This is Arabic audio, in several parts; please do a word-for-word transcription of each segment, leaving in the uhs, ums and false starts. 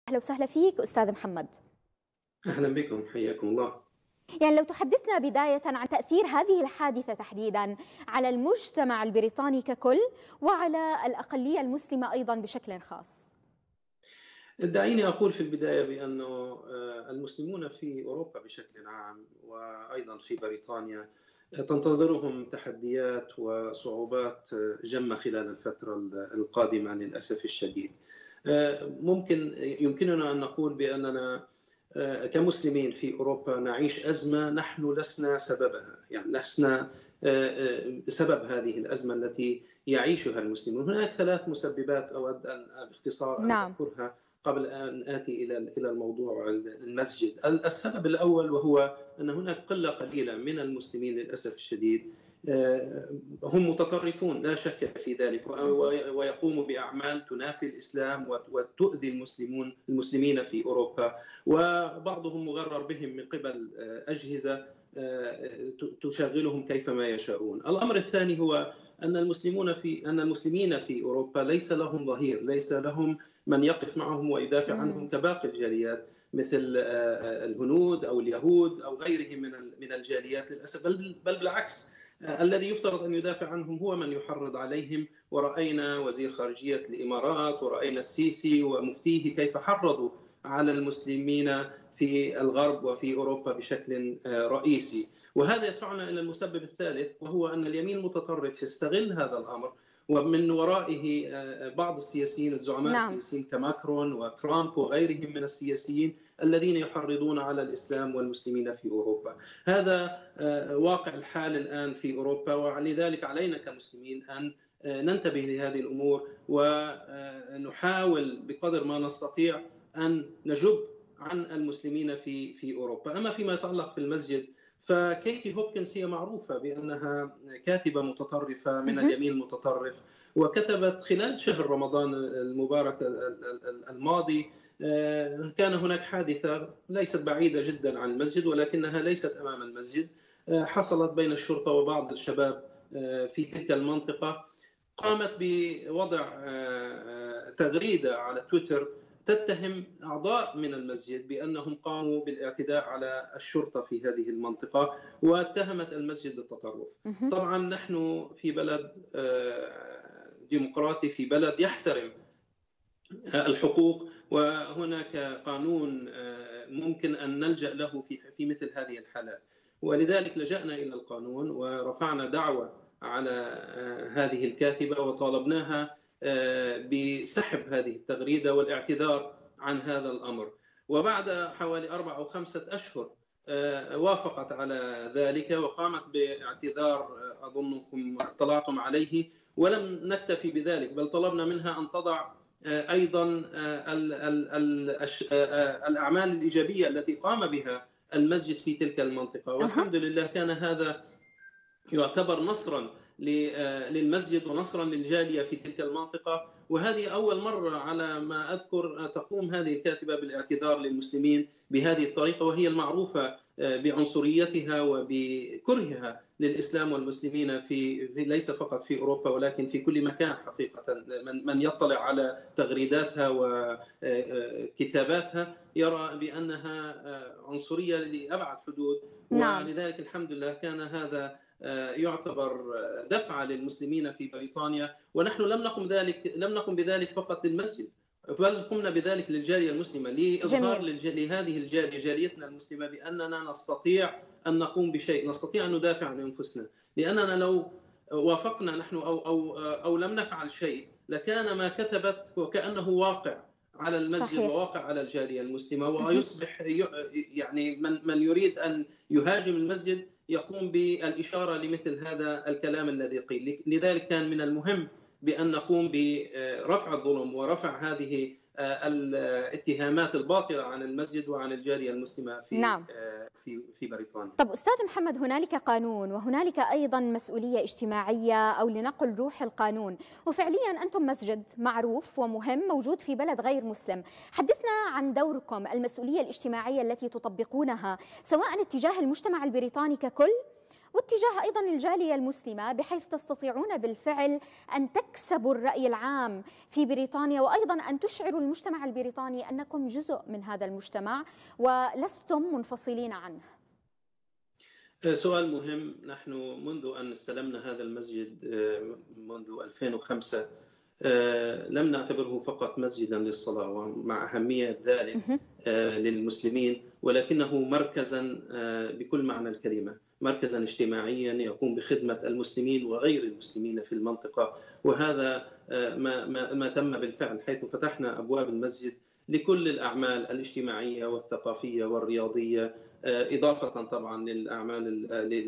أهلا وسهلا فيك أستاذ محمد. أهلا بكم، حياكم الله. يعني لو تحدثنا بداية عن تأثير هذه الحادثة تحديدا على المجتمع البريطاني ككل وعلى الأقلية المسلمة أيضا بشكل خاص. دعيني أقول في البداية بأن المسلمون في أوروبا بشكل عام وأيضا في بريطانيا تنتظرهم تحديات وصعوبات جمة خلال الفترة القادمة للأسف الشديد. ممكن يمكننا أن نقول بأننا كمسلمين في أوروبا نعيش أزمة نحن لسنا سببها، يعني لسنا سبب هذه الأزمة التي يعيشها المسلمون. هناك ثلاث مسببات أود أن باختصار أن نعم. أذكرها قبل أن آتي إلى إلى الموضوع المسجد. السبب الأول وهو أن هناك قلة قليلة من المسلمين للأسف الشديد هم متطرفون لا شك في ذلك، ويقوموا بأعمال تنافي الإسلام وتؤذي المسلمون المسلمين في أوروبا، وبعضهم مغرر بهم من قبل أجهزة تشغلهم كيفما يشاءون. الأمر الثاني هو أن المسلمون في أن المسلمين في أوروبا ليس لهم ظهير، ليس لهم من يقف معهم ويدافع عنهم كباقي الجاليات مثل الهنود أو اليهود أو غيرهم من من الجاليات للأسف، بل بالعكس الذي يفترض أن يدافع عنهم هو من يحرض عليهم. ورأينا وزير خارجية الإمارات ورأينا السيسي ومفتيه كيف حرضوا على المسلمين في الغرب وفي أوروبا بشكل رئيسي. وهذا يدفعنا إلى المسبب الثالث وهو أن اليمين المتطرف يستغل هذا الأمر، ومن ورائه بعض السياسيين الزعماء نعم. السياسيين كماكرون وترامب وغيرهم من السياسيين الذين يحرضون على الإسلام والمسلمين في أوروبا. هذا واقع الحال الآن في أوروبا، ولذلك علينا كمسلمين أن ننتبه لهذه الأمور ونحاول بقدر ما نستطيع أن نجب عن المسلمين في في أوروبا. أما فيما يتعلق في المسجد فكيتي هوبكنز هي معروفة بأنها كاتبة متطرفة من اليمين المتطرف، وكتبت خلال شهر رمضان المبارك الماضي كان هناك حادثة ليست بعيدة جدا عن المسجد ولكنها ليست أمام المسجد، حصلت بين الشرطة وبعض الشباب في تلك المنطقة. قامت بوضع تغريدة على تويتر تتهم أعضاء من المسجد بأنهم قاموا بالاعتداء على الشرطة في هذه المنطقة، واتهمت المسجد بالتطرف. طبعا نحن في بلد ديمقراطي، في بلد يحترم الحقوق، وهناك قانون ممكن أن نلجأ له في في مثل هذه الحالات، ولذلك لجأنا إلى القانون ورفعنا دعوة على هذه الكاتبة وطالبناها بسحب هذه التغريدة والاعتذار عن هذا الأمر. وبعد حوالي أربع أو خمسة أشهر وافقت على ذلك وقامت باعتذار أظنكم اطلعتم عليه، ولم نكتفي بذلك بل طلبنا منها أن تضع أيضا الأعمال الإيجابية التي قام بها المسجد في تلك المنطقة. والحمد لله كان هذا يعتبر نصرا للمسجد ونصرا للجالية في تلك المنطقة، وهذه أول مرة على ما أذكر تقوم هذه الكاتبة بالاعتذار للمسلمين بهذه الطريقة، وهي المعروفة بعنصريتها وبكرهها للإسلام والمسلمين في ليس فقط في أوروبا ولكن في كل مكان حقيقة. من يطلع على تغريداتها وكتاباتها يرى بأنها عنصرية لأبعد حدود. نعم. ولذلك الحمد لله كان هذا يعتبر دفعة للمسلمين في بريطانيا، ونحن لم نقم ذلك لم نقم بذلك فقط للمسجد بل قمنا بذلك للجالية المسلمة لإظهار لهذه الجالية جاليتنا المسلمة بأننا نستطيع أن نقوم بشيء، نستطيع أن ندافع عن أنفسنا، لأننا لو وافقنا نحن أو أو أو لم نفعل شيء لكان ما كتبت وكأنه واقع على المسجد. صحيح. وواقع على الجالية المسلمة، ويصبح يعني من من يريد أن يهاجم المسجد يقوم بالإشارة لمثل هذا الكلام الذي قيل. لذلك كان من المهم بأن نقوم برفع الظلم ورفع هذه الاتهامات الباطلة عن المسجد وعن الجالية المسلمة في نعم. في في بريطانيا. طب أستاذ محمد، هنالك قانون وهنالك أيضا مسؤولية اجتماعية أو لنقل روح القانون، وفعليا أنتم مسجد معروف ومهم موجود في بلد غير مسلم. حدثنا عن دوركم، المسؤولية الاجتماعية التي تطبقونها سواء اتجاه المجتمع البريطاني ككل واتجاه أيضا الجالية المسلمة، بحيث تستطيعون بالفعل أن تكسبوا الرأي العام في بريطانيا، وأيضا أن تشعروا المجتمع البريطاني أنكم جزء من هذا المجتمع ولستم منفصلين عنه؟ سؤال مهم. نحن منذ أن استلمنا هذا المسجد منذ ألفين وخمسة لم نعتبره فقط مسجدا للصلاة ومع أهمية ذلك للمسلمين، ولكنه مركزا بكل معنى الكلمة، مركزا اجتماعيا يقوم بخدمة المسلمين وغير المسلمين في المنطقة. وهذا ما, ما, ما تم بالفعل، حيث فتحنا أبواب المسجد لكل الأعمال الاجتماعية والثقافية والرياضية، إضافة طبعا للأعمال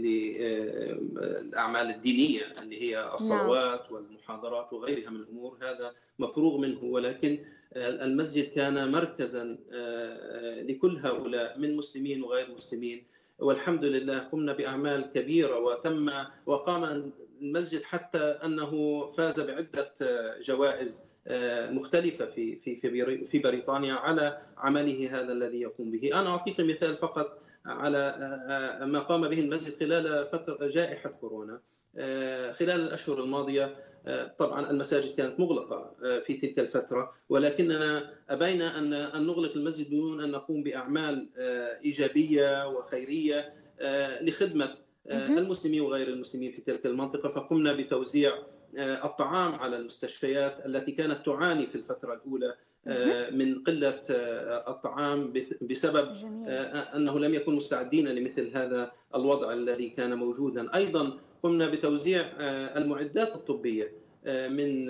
الأعمال الدينية اللي هي الصلوات والمحاضرات وغيرها من الأمور. هذا مفروغ منه، ولكن المسجد كان مركزا لكل هؤلاء من مسلمين وغير مسلمين. والحمد لله قمنا بأعمال كبيرة، وتم وقام المسجد حتى أنه فاز بعدة جوائز مختلفة في في في بريطانيا على عمله هذا الذي يقوم به. أنا أعطيك مثال فقط على ما قام به المسجد خلال فترة جائحة كورونا. خلال الأشهر الماضية طبعا المساجد كانت مغلقة في تلك الفترة، ولكننا أبينا أن نغلق المسجد دون أن نقوم بأعمال إيجابية وخيرية لخدمة المسلمين وغير المسلمين في تلك المنطقة. فقمنا بتوزيع الطعام على المستشفيات التي كانت تعاني في الفترة الأولى من قلة الطعام بسبب أنه لم يكن مستعدين لمثل هذا الوضع الذي كان موجودا. أيضا قمنا بتوزيع المعدات الطبية من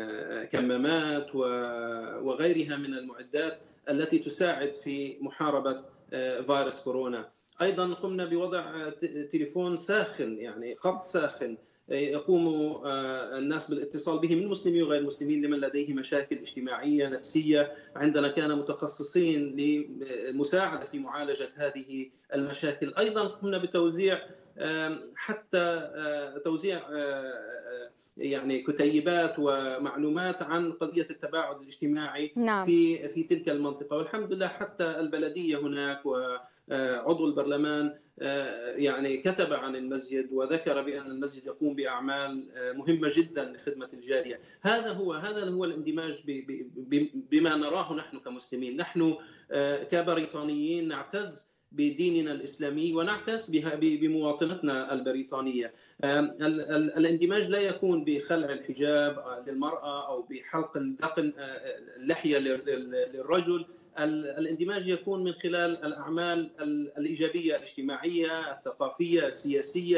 كمامات وغيرها من المعدات التي تساعد في محاربة فيروس كورونا. أيضا قمنا بوضع تليفون ساخن، يعني خط ساخن يقوم الناس بالاتصال به من مسلمين وغير مسلمين لمن لديه مشاكل اجتماعية نفسية. عندنا كان متخصصين للمساعدة في معالجة هذه المشاكل. أيضا قمنا بتوزيع حتى توزيع يعني كتيبات ومعلومات عن قضية التباعد الاجتماعي نعم. في في تلك المنطقة. والحمد لله حتى البلدية هناك وعضو البرلمان يعني كتب عن المسجد وذكر بأن المسجد يقوم بأعمال مهمة جدا لخدمة الجالية. هذا هو هذا هو الاندماج بما نراه نحن كمسلمين. نحن كبريطانيين نعتز بديننا الإسلامي ونعتز بمواطنتنا البريطانية. الاندماج لا يكون بخلع الحجاب للمرأة أو بحلق الذقن اللحية للرجل. الاندماج يكون من خلال الأعمال الإيجابية الاجتماعية الثقافية السياسية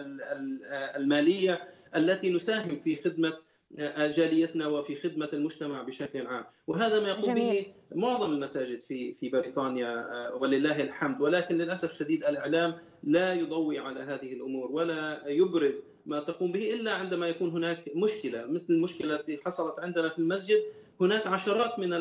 المالية التي نساهم في خدمة جاليتنا وفي خدمة المجتمع بشكل عام. وهذا ما يقوم به معظم المساجد في في بريطانيا ولله الحمد. ولكن للأسف الشديد الإعلام لا يضوي على هذه الأمور ولا يبرز ما تقوم به إلا عندما يكون هناك مشكلة مثل المشكلة التي حصلت عندنا في المسجد. هناك عشرات من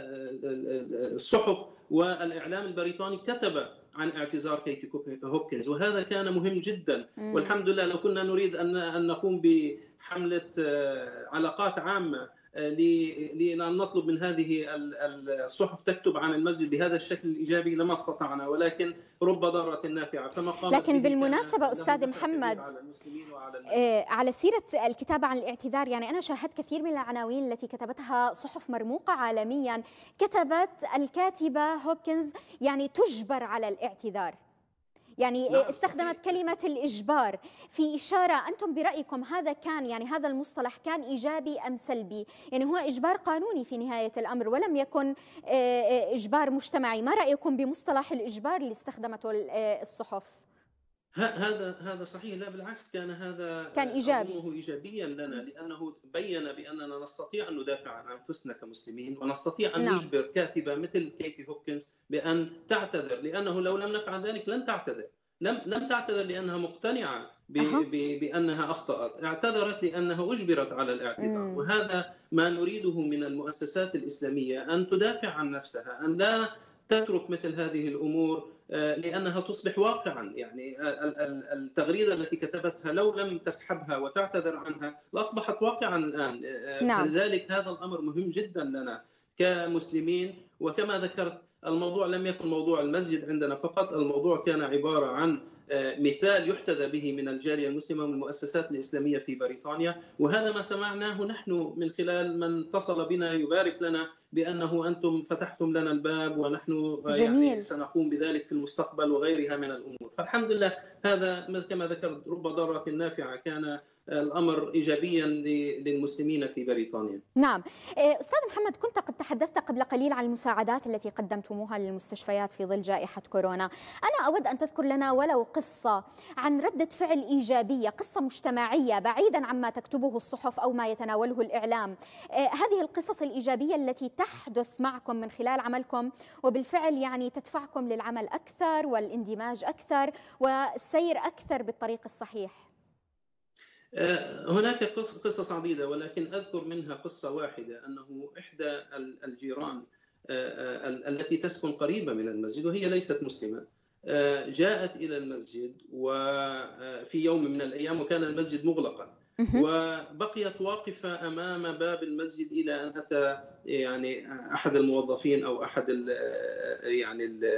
الصحف والإعلام البريطاني كتب عن اعتذار كيتي هوبكنز، وهذا كان مهم جدا. والحمد لله لو كنا نريد أن نقوم بحملة علاقات عامة لأن نطلب من هذه الصحف تكتب عن المسجد بهذا الشكل الإيجابي لما استطعنا، ولكن رب ضارة نافعة. فما قام لكن بالمناسبة أستاذ محمد على, على سيرة الكتابة عن الاعتذار، يعني أنا شاهدت كثير من العناوين التي كتبتها صحف مرموقة عالميا، كتبت الكاتبة هوبكنز يعني تجبر على الاعتذار، يعني نعم استخدمت صحيح. كلمة الإجبار في إشارة. أنتم برأيكم هذا كان يعني هذا المصطلح كان إيجابي أم سلبي؟ يعني هو إجبار قانوني في نهاية الأمر ولم يكن إجبار مجتمعي. ما رأيكم بمصطلح الإجبار اللي استخدمته الصحف؟ هذا هذا صحيح. لا بالعكس، كان هذا كان إيجابي إيجابيا لنا، لأنه بين بأننا نستطيع أن ندافع عن أنفسنا كمسلمين ونستطيع أن نعم. نجبر كاتبة مثل كيتي هوبكنز بأن تعتذر، لأنه لو لم نفعل ذلك لن تعتذر. لم لم تعتذر لأنها مقتنعة ب أه. ب بأنها أخطأت، اعتذرت لأنها أجبرت على الاعتذار. مم. وهذا ما نريده من المؤسسات الإسلامية، أن تدافع عن نفسها، أن لا تترك مثل هذه الأمور لأنها تصبح واقعا. يعني التغريدة التي كتبتها لو لم تسحبها وتعتذر عنها لأصبحت واقعا الآن. نعم. لذلك هذا الأمر مهم جدا لنا كمسلمين. وكما ذكرت الموضوع لم يكن موضوع المسجد عندنا فقط، الموضوع كان عبارة عن مثال يحتذى به من الجالية المسلمة والمؤسسات الإسلامية في بريطانيا. وهذا ما سمعناه نحن من خلال من اتصل بنا يبارك لنا بأنه أنتم فتحتم لنا الباب، ونحن جميل. يعني سنقوم بذلك في المستقبل وغيرها من الأمور. فالحمد لله هذا كما ذكرت رب ضارة نافعة، كان الأمر إيجابيا للمسلمين في بريطانيا. نعم. أستاذ محمد، كنت قد تحدثت قبل قليل عن المساعدات التي قدمتموها للمستشفيات في ظل جائحة كورونا. أنا أود أن تذكر لنا ولو قصة عن ردة فعل إيجابية، قصة مجتمعية بعيدا عما تكتبه الصحف أو ما يتناوله الإعلام. هذه القصص الإيجابية التي تحدث معكم من خلال عملكم وبالفعل يعني تدفعكم للعمل أكثر والاندماج أكثر والسير أكثر بالطريق الصحيح. هناك قصص عديدة، ولكن أذكر منها قصة واحدة، أنه إحدى الجيران التي تسكن قريبة من المسجد وهي ليست مسلمة جاءت إلى المسجد وفي يوم من الأيام وكان المسجد مغلقا، وبقيت واقفة أمام باب المسجد إلى أن أتى يعني أحد الموظفين أو أحد ال يعني ال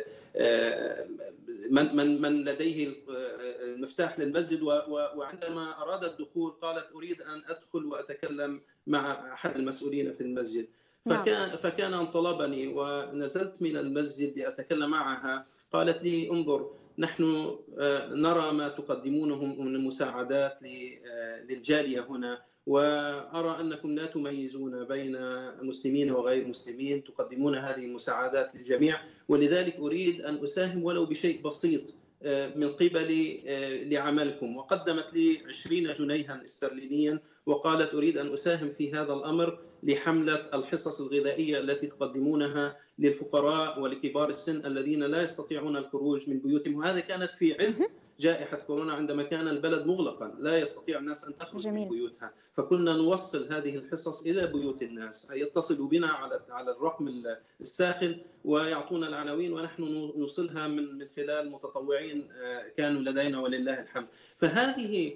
من من من لديه المفتاح للمسجد، وعندما أراد الدخول قالت أريد أن أدخل وأتكلم مع أحد المسؤولين في المسجد. فكان فكان أن طلبني ونزلت من المسجد لأتكلم معها. قالت لي انظر، نحن نرى ما تقدمونه من مساعدات للجالية هنا، وأرى أنكم لا تميزون بين مسلمين وغير مسلمين، تقدمون هذه المساعدات للجميع، ولذلك أريد أن أساهم ولو بشيء بسيط من قبلي لعملكم. وقدمت لي عشرين جنيها استرلينيا وقالت أريد أن أساهم في هذا الأمر لحملة الحصص الغذائية التي تقدمونها للفقراء ولكبار السن الذين لا يستطيعون الخروج من بيوتهم. وهذا كانت في عز جائحة كورونا عندما كان البلد مغلقا لا يستطيع الناس أن تخرج من بيوتها، فكنا نوصل هذه الحصص إلى بيوت الناس، يتصلوا بنا على على الرقم الساخن ويعطونا العناوين ونحن نوصلها من من خلال متطوعين كانوا لدينا ولله الحمد. فهذه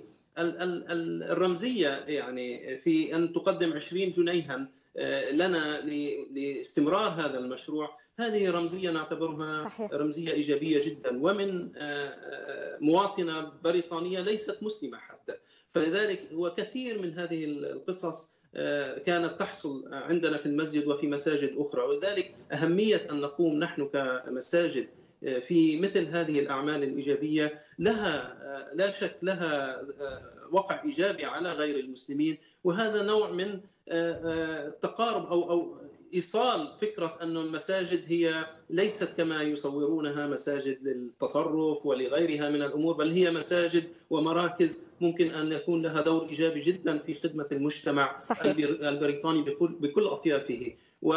الرمزية يعني في أن تقدم عشرين جنيها لنا لاستمرار هذا المشروع، هذه رمزية نعتبرها صحيح. رمزية إيجابية جدا، ومن مواطنة بريطانية ليست مسلمة حتى. فلذلك هو كثير من هذه القصص كانت تحصل عندنا في المسجد وفي مساجد أخرى، ولذلك أهمية أن نقوم نحن كمساجد في مثل هذه الأعمال الإيجابية لها لا شك لها وقع إيجابي على غير المسلمين. وهذا نوع من التقارب أو أو إيصال فكرة أن المساجد هي ليست كما يصورونها مساجد للتطرف ولغيرها من الأمور، بل هي مساجد ومراكز ممكن أن يكون لها دور إيجابي جدا في خدمة المجتمع صحيح. البريطاني بكل بكل أطيافه،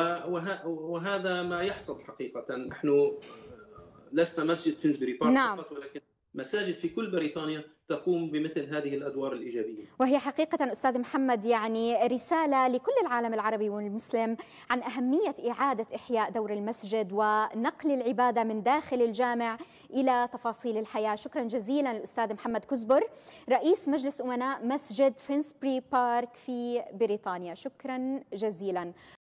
وهذا ما يحصل حقيقة. نحن لسنا مسجد فينسبري بارك نعم. فقط، ولكن مساجد في كل بريطانيا تقوم بمثل هذه الأدوار الإيجابية. وهي حقيقة أستاذ محمد يعني رسالة لكل العالم العربي والمسلم عن أهمية إعادة إحياء دور المسجد ونقل العبادة من داخل الجامع إلى تفاصيل الحياة. شكرا جزيلا للأستاذ محمد كزبر، رئيس مجلس أمناء مسجد فينسبري بارك في بريطانيا. شكرا جزيلا.